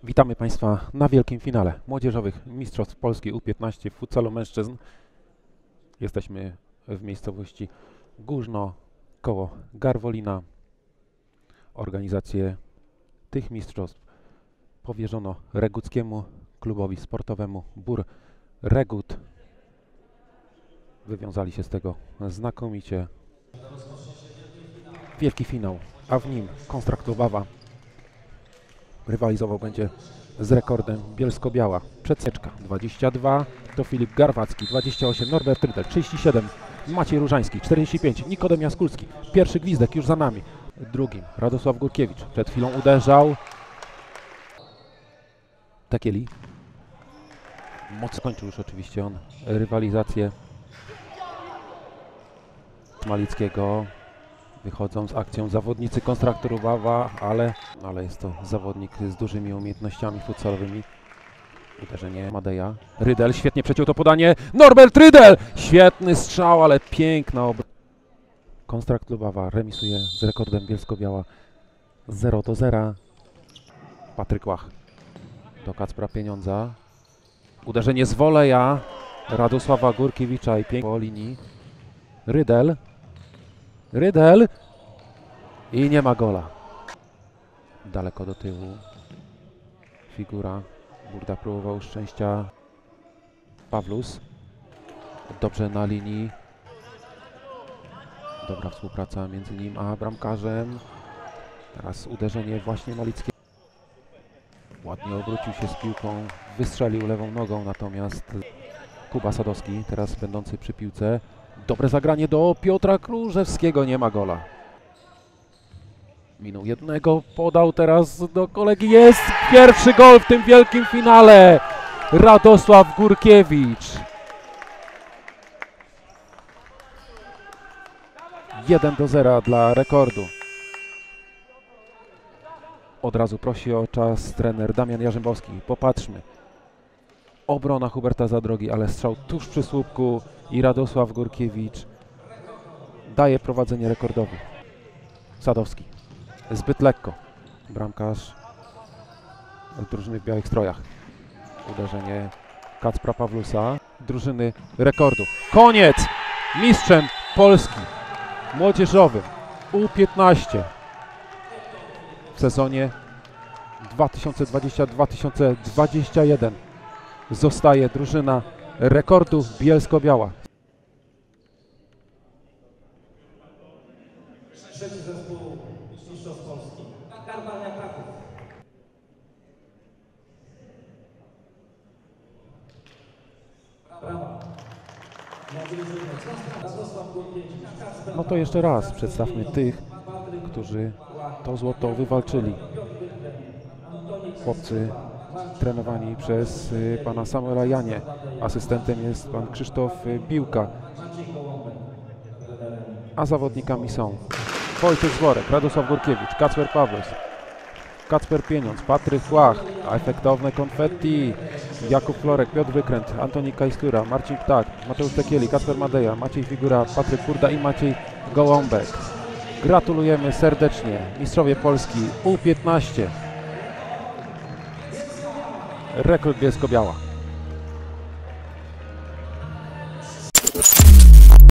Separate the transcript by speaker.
Speaker 1: Witamy Państwa na wielkim finale młodzieżowych Mistrzostw Polski U15 w futsalu mężczyzn. Jesteśmy w miejscowości Górzno koło Garwolina. Organizację tych mistrzostw powierzono reguckiemu klubowi sportowemu Bór Regut. Wywiązali się z tego znakomicie. Wielki finał, a w nim Konstrakt Lubawa rywalizował będzie z rekordem Bielsko-Biała. Przedseczka 22 to Filip Garwacki, 28 Norbert Rydel, 37 Maciej Różański, 45 Nikodem Jaskulski. Pierwszy gwizdek już za nami. Drugim Radosław Górkiewicz. Przed chwilą uderzał Tekieli. Mocno kończył już oczywiście on rywalizację Malickiego. Wychodzą z akcją zawodnicy Konstraktu Lubawa, ale jest to zawodnik z dużymi umiejętnościami futsalowymi. Uderzenie Madeja. Rydel świetnie przeciął to podanie. Norbert Rydel! Świetny strzał, ale piękna obrona. Konstrakt Lubawa remisuje z rekordem Bielsko-Biała 0-0. Patryk Łach do Kacpra Pieniądza. Uderzenie z woleja Radosława Górkiewicza i pięknie po linii. Rydel i nie ma gola. Daleko do tyłu. Figura. Burda próbował szczęścia. Pawlus. Dobrze na linii. Dobra współpraca między nim a bramkarzem. Teraz uderzenie właśnie Malickiego. Ładnie obrócił się z piłką. Wystrzelił lewą nogą, natomiast Kuba Sadowski, teraz będący przy piłce. Dobre zagranie do Piotra Krużewskiego, nie ma gola. Minął jednego, podał teraz do kolegi. Jest pierwszy gol w tym wielkim finale. Radosław Górkiewicz. 1-0 dla rekordu. Od razu prosi o czas trener Damian Jarzębowski. Popatrzmy. Obrona Huberta Zadrogi, ale strzał tuż przy słupku i Radosław Górkiewicz daje prowadzenie rekordowi. Sadowski. Zbyt lekko. Bramkarz drużyny w białych strojach. Uderzenie Kacpra Pawlusa. Drużyny rekordu. Koniec! Mistrzem Polski młodzieżowym U15 w sezonie 2020-2021 zostaje drużyna rekordu Bielsko-Biała.
Speaker 2: Trzeci zespół Mistrzostw Polski. Garbarnia Kraków. Brawa.
Speaker 1: No to jeszcze raz przedstawmy tych, którzy to złoto wywalczyli. Chłopcy trenowani przez pana Samuela Janie. Asystentem jest pan Krzysztof Biłka. A zawodnikami są Wojciech Zworek, Radosław Górkiewicz, Kacper Pawlus, Kacper Pieniądz, Patryk Łach, a efektowne konfetti, Jakub Florek, Piotr Wykręt, Antoni Kajstura, Marcin Ptak, Mateusz Tekieli, Kacper Madeja, Maciej Figura, Patryk Burda i Maciej Gołąbek. Gratulujemy serdecznie mistrzowie Polski U15. Rekord Bielsko-Biała.